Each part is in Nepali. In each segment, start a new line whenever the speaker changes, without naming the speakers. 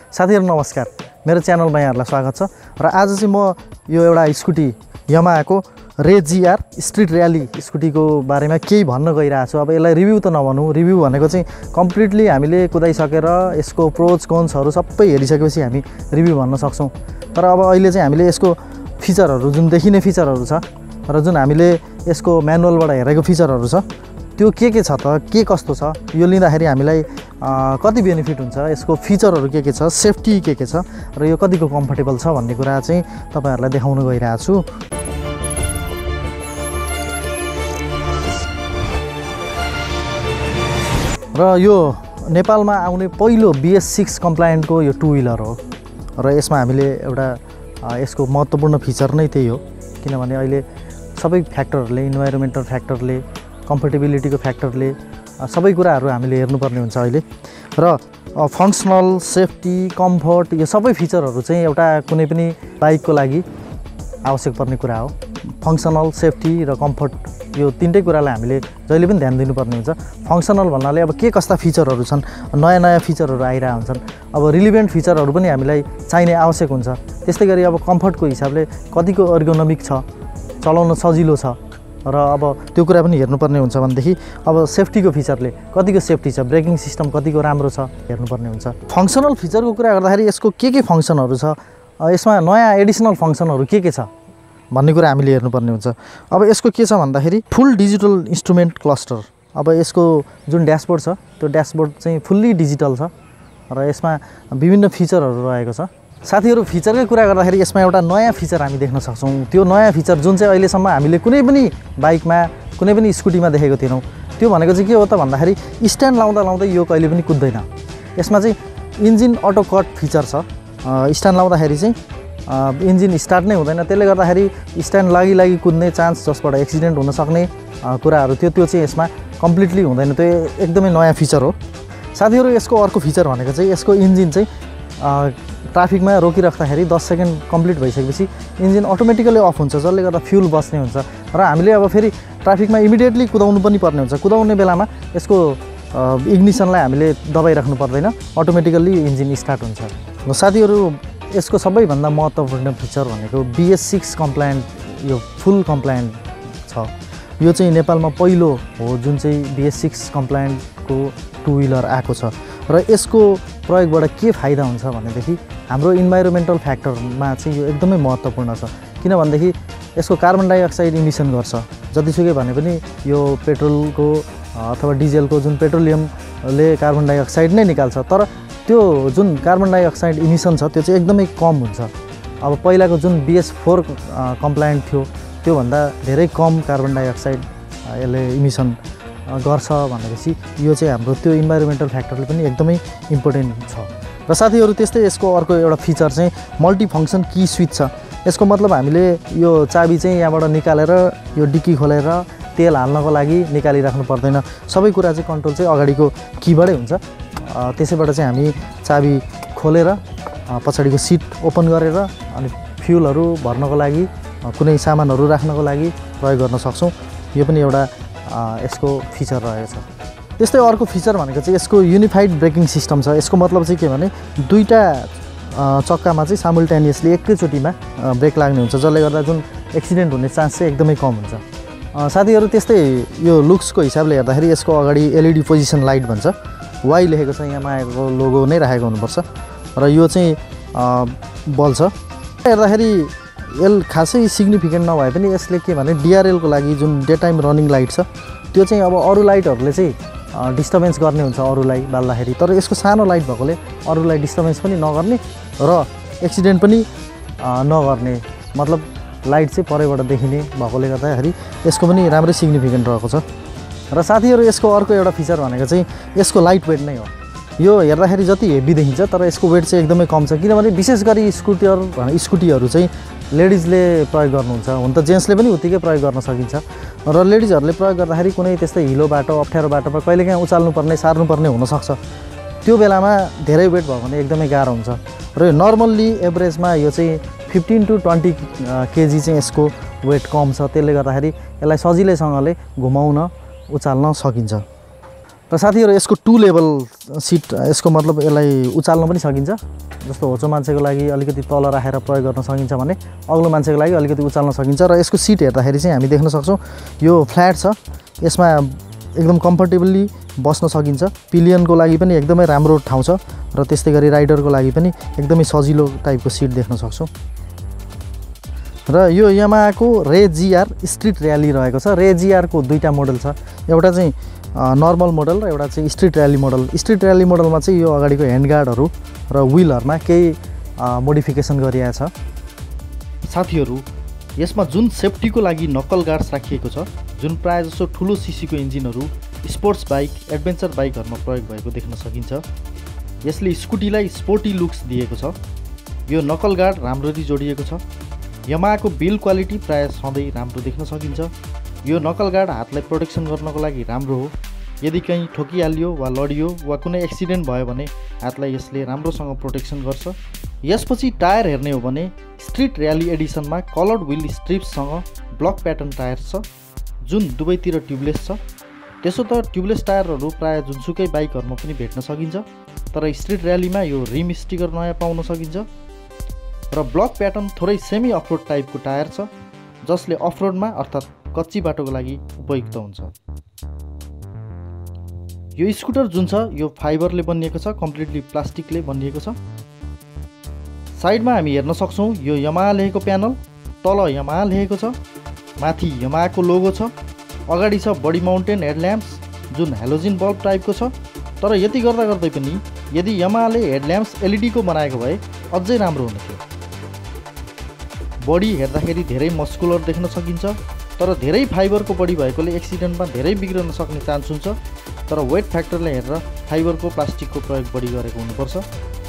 साथीहरु नमस्कार, मेरो च्यानलमा यहाँहरुलाई स्वागत छ। र आज चाहिँ म यो एउटा स्कुटी यामाहाको रेज जीआर स्ट्रीट र्याली स्कुटीको बारेमा केही भन्न गइरहेको छु। अब यसलाई रिभ्यू त नभनौँ, रिभ्यू भनेको चाहिँ कम्प्लिटली हामीले कुदाइसकेर यसको प्रोज कन्सहरु सबै हेरिसकेपछि हामी रिभ्यू भन्न सक्छौं। तर अब अहिले चाहिँ हामीले यसको फिचरहरु, जुन देखिने फिचरहरु छ र जुन हामीले यसको म्यानुअलबाट हेरेको फिचरहरु छ, त्यो के छ त, के कस्तो छ, यो लिँदाखेरि हामीलाई कति बेनिफिट हुन्छ, यसको फिचरहरु के छ, सेफ्टी के छ र यो कतिको कम्फर्टेबल छ भन्ने कुरा चाहिँ तपाईहरुलाई देखाउन गइरहेको छु। र यो नेपालमा आउने पहिलो BS6 कम्प्लायन्टको यो टु व्हीलर हो र यसमा हामीले एउटा यसको महत्त्वपूर्ण फिचर नै त्यही हो, किनभने अहिले सबै फ्याक्टरहरुले, इन्भाइरोमेन्टल फ्याक्टरले, कम्फर्टेबिलिटीको फ्याक्टरले सबै कुराहरु हामीले हेर्नुपर्ने हुन्छ अहिले। र फङ्सनल, सेफ्टी, कम्फर्ट यो सबै फिचरहरु चाहिँ एउटा कुनै पनि बाइकको लागि आवश्यक पर्ने कुरा हो। फङ्सनल, सेफ्टी र कम्फर्ट यो तीनटै कुरालाई हामीले जहिले पनि ध्यान दिनुपर्ने हुन्छ। फङ्सनल भन्नाले अब के कस्ता फिचरहरु छन्, नयाँ फिचरहरु आइरा हुन्छन्, अब रिलिभेन्ट फिचरहरु पनि हामीलाई चाहिने आवश्यक हुन्छ। त्यस्तै गरी अब कम्फर्टको हिसाबले कतिको एर्गोनोमिक छ, चलाउन सजिलो छ र अब त्यो कुरा पनि हेर्नुपर्ने हुन्छ। भनेदेखि अब सेफ्टीको फिचरले कतिको सेफ्टी छ, ब्रेकिङ सिस्टम कतिको राम्रो छ हेर्नुपर्ने हुन्छ। फङ्सनल फिचरको कुरा गर्दाखेरि यसको के फङ्सनहरु छ, यसमा नयाँ एडिसनल फङ्सनहरु के छ भन्ने कुरा हामीले हेर्नुपर्ने हुन्छ। अब यसको के छ भन्दाखेरि फुल डिजिटल इन्स्ट्रुमेन्ट क्लस्टर। अब यसको जुन ड्यासबोर्ड छ, त्यो ड्यासबोर्ड चाहिँ फुल्ली डिजिटल छ र यसमा विभिन्न फिचरहरु रहेको छ। साथीहरु, फिचरकै कुरा गर्दाखेरि यसमा एउटा नयाँ फिचर हामी देख्न सक्छौं। त्यो नयाँ फिचर जुन चाहिँ अहिलेसम्म हामीले कुनै पनि बाइकमा, कुनै पनि स्कुटीमा देखेको थिएनौं, त्यो भनेको चाहिँ के हो त भन्दाखेरि स्ट्यान्ड लाउँदा यो कहिले पनि कुद्दैन। यसमा चाहिँ इन्जिन अटो कट फिचर छ। स्ट्यान्ड लाउँदाखेरि चाहिँ इन्जिन स्टार्ट नै हुँदैन, त्यसले गर्दाखेरि स्ट्यान्ड लागि कुद्ने चान्स, जसबाट एक्सिडेन्ट हुन सक्ने कुराहरु त्यो चाहिँ यसमा कम्प्लिटली हुँदैन। त्यो एकदमै नयाँ फिचर हो। साथीहरु, यसको अर्को फिचर भनेको चाहिँ यसको इन्जिन चाहिँ ट्राफिकमा रोकिराख्दाखेरि 10 सेकेन्ड कम्प्लिट भइसकेपछि इन्जिन अटोमेटिकली अफ हुन्छ, जसले गर्दा फ्युल बच्ने हुन्छ र हामीले अब फेरि ट्राफिकमा इमिडिएटली कुदाउनु पनि पर्ने हुन्छ। कुदाउने बेलामा यसको इग्निसनलाई हामीले दबाइराख्नु पर्दैन, अटोमेटिकली इन्जिन स्टार्ट हुन्छ। र साथीहरु, यसको सबैभन्दा महत्त्वपूर्ण फिचर भनेको BS6 कम्प्लायन्ट, यो फुल कम्प्लायन्ट छ। यो चाहिँ नेपालमा पहिलो हो जुन चाहिँ BS6 कम्प्लायन्टको टु व्हीलर आएको छ। र यसको प्रयोगबाट के फाइदा हुन्छ भनेदेखि हाम्रो इन्भाइरोमेन्टल फ्याक्टरमा चाहिँ यो एकदमै महत्त्वपूर्ण छ। किनभनेदेखि यसको कार्बन डाइअक्साइड इमिसन गर्छ। जतिसुकै भने पनि यो पेट्रोलको अथवा डिजेलको जुन पेट्रोलियमले कार्बन डाइअक्साइड नै निकाल्छ, तर त्यो जुन कार्बन डाइअक्साइड इमिसन छ त्यो चाहिँ एकदमै कम हुन्छ। अब पहिलाको जुन BS4 कम्प्लायन्ट थियो, त्योभन्दा धेरै कम कार्बन डाइअक्साइड यसले इमिसन गर्छ भनेपछि यो चाहिँ हाम्रो त्यो इन्भाइरोमेन्टल फ्याक्टरले पनि एकदमै इम्पोर्टेन्ट छ। र साथीहरु, त्यस्तै यसको अर्को एउटा फिचर चाहिँ मल्टी फङ्सन की स्विच छ। यसको मतलब हामीले यो चाबी चाहिँ यहाँबाट निकालेर यो डिक्की खोलेर तेल हाल्नको लागि निकालिराख्नु पर्दैन। सबै कुरा चाहिँ कन्ट्रोल चाहिँ अगाडिको कीबाटै हुन्छ। त्यसैबाट चाहिँ हामी चाबी खोलेर पछाडिको सिट ओपन गरेर अनि फ्युलहरु भर्नको लागि, कुनै सामानहरु राख्नको लागि प्रयोग गर्न सक्छौं। यो पनि एउटा यसको फिचर रहेको छ। त्यस्तै अर्को फिचर भनेको चाहिँ यसको युनिफाइड ब्रेकिङ सिस्टम छ। यसको मतलब चाहिँ के भने दुईटा चक्कामा चाहिँ साइमल्टेनियसली एकैचोटीमा ब्रेक लाग्ने हुन्छ, जसले गर्दा जुन एक्सिडेन्ट हुने चान्स चाहिँ एकदमै कम हुन्छ। साथीहरु, त्यस्तै यो लुक्सको हिसाबले हेर्दाखेरि यसको अगाडि LED पोजिसन लाइट भन्छ, Y लेखेको छ, यामाहाको लोगो नै राखेको हुनुपर्छ र यो चाहिँ बल छ। हेर्दाखेरि यल खासै सिग्निफिकेन्ट नभए पनि यसले के भने DRL को लागि जुन डे टाइम रनिङ लाइट छ, त्यो चाहिँ अब अरु लाइटहरुले चाहिँ डिस्टर्बेन्स गर्ने हुन्छ अरुलाई बाल्दाखेरि, तर यसको सानो लाइट भएकोले अरुलाई डिस्टर्बेन्स पनि नगर्ने र एक्सिडेन्ट पनि नगर्ने, मतलब लाइट चाहिँ परैबाट देखिने भएकोले गर्दाखेरि यसको पनि राम्रै सिग्निफिकेन्ट रहेको छ। र साथीहरु, यसको अर्को एउटा फिचर भनेको चाहिँ यसको लाइट वेट नै हो। यो हेर्दाखेरि जति हेभी देखिन्छ तर यसको वेट चाहिँ एकदमै कम छ। किनभने विशेष गरी स्कुटीहरु चाहिँ लेडिजले प्रयोग गर्नुहुन्छ, हुन त जेन्ट्सले पनि उत्तिकै प्रयोग गर्न सकिन्छ। र लेडिजहरुले प्रयोग गर्दाखेरि कुनै त्यस्तै हिलो बाटो, अप्ठ्यारो बाटोमा कहिलेकाहीँ उचाल्नु पर्ने, सार्नु पर्ने हुन सक्छ। त्यो बेलामा धेरै वेट भयो भने एकदमै गाह्रो हुन्छ। र नर्मल्ली एभरेजमा यो चाहिँ 15 to 20 kg चाहिँ यसको वेट कम छ। त्यसले गर्दाखेरि यसलाई सजिलैसँगले घुमाउन, उचाल्न सकिन्छ। र साथीहरु यसको 2 लेभल सिट यसको मतलब यसलाई उचाल्न पनि सकिन्छ जस्तो होचो मान्छेको लागि अलिकति तल राखेर प्रयोग गर्न सकिन्छ भने अग्लो मान्छेको लागि अलिकति उचाल्न सकिन्छ र यसको सिट हेर्दाखेरि चाहिँ हामी देख्न सक्छौं यो फ्ल्याट छ यसमा एकदम कम्फर्टेबली बस्न सकिन्छ पिलियनको लागि पनि एकदमै राम्रो ठाउँ छ र त्यस्तै गरी राइडरको लागि पनि एकदमै सजिलो टाइपको सिट देख्न सक्छौं र यो यामाहाको रे जीआर स्ट्रीट र्याली रहेको छ रे जीआर को दुईटा मोडल छ एउटा चाहिँ नर्मल मोडल र एउटा चाहिँ स्ट्रीट र्याली मोडलमा चाहिँ यो अगाडिको ह्यान्डगार्डहरु र व्हीलहरुमा केही मोडिफिकेसन गरिएको छ साथीहरु यसमा जुन सेफ्टीको लागि नक्कल गार्ड्स राखिएको छ जुन प्राय जसो ठुलो सीसीको इन्जिनहरु स्पोर्ट्स बाइक एडभेन्चर बाइकहरुमा प्रयोग भएको देख्न सकिन्छ यसले स्कुटीलाई स्पोर्टी लुक्स दिएको छ यो नक्कल गार्ड राम्ररी जोडिएको छ यामाहाको बिल्ड क्वालिटी प्राय सधैं राम्रो देख्न सकिन्छ यो नक्कल गार्ड हातलाई प्रोटेक्सन गर्नको लागि राम्रो हो यदि कहीं ठोकिहालियो वा लडियो वा कुनै एक्सिडेन्ट भयो भने हातलाई यसले राम्रोसँग प्रोटेक्सन गर्छ यसपछि टायर हेर्ने हो भने स्ट्रीट र्याली एडिसनमा कलर्ड व्हील स्ट्रिप्ससँग ब्लक प्याटर्न टायर छ जुन दुवैतिर ट्युबलेस छ त्यसो त ट्युबलेस टायरहरु प्राय जुनसुकै बाइकहरुमा पनि भेट्न सकिन्छ तर स्ट्रीट र्यालीमा यो रिम स्टिकर नयाँ पाउन सकिन्छ र ब्लक प्याटर्न थोरै सेमी अफरोड टाइपको टायर छ जसले अफरोडमा अर्थात कच्ची बाटोको लागि उपयुक्त हुन्छ यो स्कुटर जुन छ यो फाइबरले बनिएको छ कम्प्लिटली प्लास्टिकले बनिएको छ साइडमा हामी हेर्न सक्छौं यो यामाहा लेखेको प्यानल तल यामाहा लेखेको छ माथि यामाहाको लोगो छ अगाडि छ बडी माउन्टेन हेडल्याम्प्स जुन हेलोजिन बल्ब टाइपको छ तर यति गर्दा गर्दै पनि यदि यामाहाले हेडल्याम्प्स एलईडी को बनाएको भए अझै राम्रो हुने थियो बडी हेर्दाखेरि धेरै मस्कुलर देख्न सकिन्छ तर धेरै फाइबरको बडी भएकोले एक्सिडेन्टमा धेरै बिग्रन सक्ने चान्स हुन्छ तर वेट फ्याक्टरले हेरेर फाइबरको प्लास्टिकको प्रयोग बढी गरेको हुनुपर्छ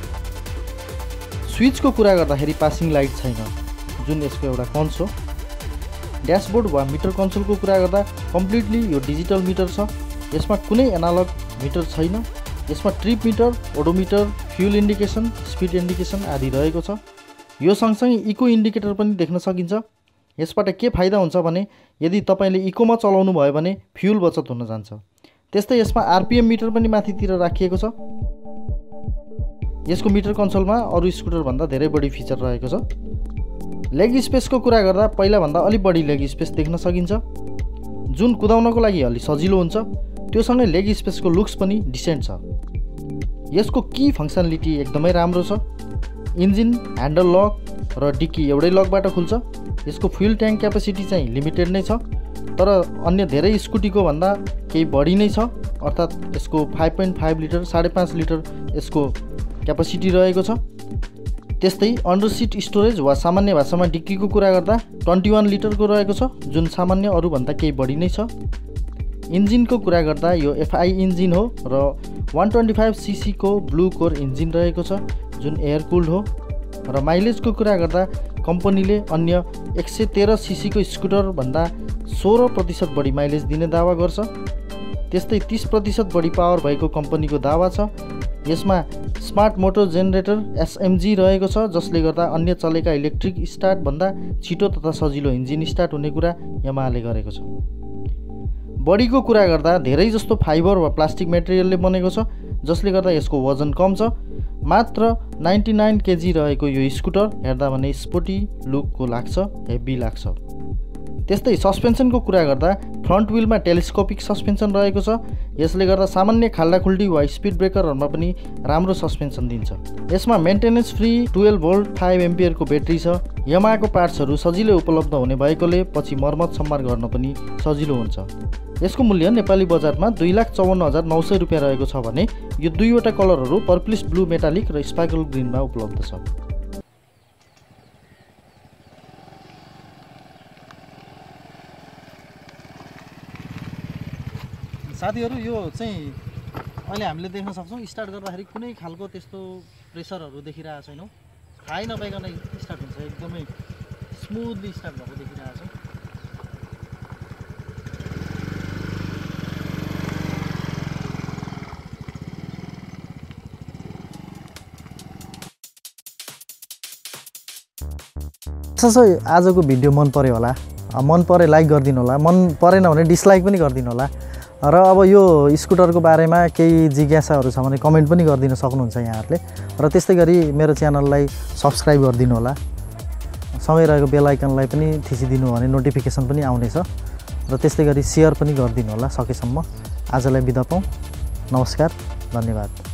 स्विचको कुरा गर्दाखेरि पासिङ लाइट छैन जुन यसको एउटा कन्स हो ड्याशबोर्ड वा मिटर कन्सोलको कुरा गर्दा कम्प्लिटली यो डिजिटल मिटर छ यसमा कुनै एनालग मिटर छैन यसमा trip meter odometer fuel indication speed indication आदि रहेको छ यो सँगसँगै इको इन्डिकेटर पनि देख्न सकिन्छ यसबाट के फाइदा हुन्छ भने यदि तपाईले इकोमा चलाउनु भयो भने फ्युल बचत हुन जान्छ त्यस्तै यसमा आरपीएम मिटर पनि माथितिर राखिएको छ यसको मिटर कन्सोलमा अरु स्कुटर भन्दा धेरै बढी फिचर रहेको छ लेग स्पेसको कुरा गर्दा पहिला भन्दा अलि बढी लेग स्पेस देख्न सकिन्छ जुन कुदाउनको लागि अलि सजिलो हुन्छ त्यो सँगै लेग स्पेसको लुक्स पनि डिसेन्ट छ यसको की फंक्सनालिटी एकदमै राम्रो छ इन्जिन ह्यान्डल लक र डिक्की एउटै लकबाट खुल्छ यसको फ्युल ट्याङ्क क्यापेसिटी चाहिँ लिमिटेड नै छ तर अन्य धेरै स्कुटीको भन्दा केही बढी नै छ अर्थात यसको 5.5 लिटर 5.5 लिटर यसको क्यापेसिटी रहेको छ त्यस्तै अन्डर सिट स्टोरेज वा सामान्य भाषामा डिक्कीको कुरा गर्दा 21 लिटरको रहेको छ जुन सामान्य अरु भन्दा केही बढी नै छ इन्जिनको कुरा गर्दा यो एफआई इन्जिन हो र 125 सीसी को ब्लू कोर इन्जिन रहेको छ जुन एयर कुल्ड हो र माइलेजको कुरा गर्दा कम्पनीले अन्य 113 सीसी को स्कुटर भन्दा 16% बढी माइलेज दिने दावा गर्छ त्यस्तै 30% बढी पावर भएको कम्पनीको दावा छ यसमा स्मार्ट मोटर जेनेरेटर एसएमजी रहेको छ जसले गर्दा अन्य चलेका इलेक्ट्रिक स्टार्ट भन्दा छिटो तथा सजिलो इन्जिन स्टार्ट हुने कुरा यामाहाले गरेको छ बडीको कुरा गर्दा धेरै जस्तो फाइबर वा प्लास्टिक मेटेरियलले बनेको छ जसले गर्दा यसको वजन कम छ मात्र 99 केजी रहेको यो स्कुटर हेर्दा भने स्पोर्टी लुकको लाग्छ हेभी लाग्छ त्यस्तै सस्पेन्सनको कुरा गर्दा फ्रन्ट व्हीलमा टेलिस्कोपिक सस्पेन्सन रहेको छ यसले गर्दा सामान्य खाल्डाखुल्डी वा स्पिड ब्रेकरहरुमा पनि राम्रो सस्पेन्सन दिन्छ यसमा मेन्टेनेन्स फ्री 12 भोल्ट 5 एम्पियर को ब्याट्री छ यामाहाको पार्ट्सहरु सजिलै उपलब्ध हुने भएकोले पछि मर्मत सम्हार गर्न पनि सजिलो हुन्छ यसको मूल्य नेपाली बजारमा 2,54,900 रुपैयाँ रहेको छ भने यो दुईवटा कलरहरु पर्पलिश ब्लू मेटालिक र स्पार्कल ग्रीनमा उपलब्ध छ साथीहरु यो चाहिँ अहिले हामीले देख्न सक्छौं स्टार्ट गर्दाखेरि कुनै खालको त्यस्तो प्रेसरहरु देखिरहेको छैनौं थाहै नपाइकन स्टार्ट हुन्छ एकदमै स्मुथली स्टार्ट भएको देखिरहेको छ आजको भिडियो मन पर्यो होला मन परे लाइक गरिदिनु होला मन परेन भने डिसलाइक पनि गरिदिनु होला र अब यो स्कुटरको बारेमा केही जिज्ञासाहरू छ भने कमेन्ट पनि गरिदिन सक्नुहुन्छ यहाँहरूले र त्यस्तै गरी मेरो च्यानललाई सब्स्क्राइब गरिदिनु होला सँगै रहेको बेल आइकनलाई पनि थिचिदिनु भने नोटिफिकेसन पनि आउनेछ र त्यस्तै गरी सेयर पनि गरिदिनु होला सकेसम्म आजलाई बिदा पाऊँ नमस्कार धन्यवाद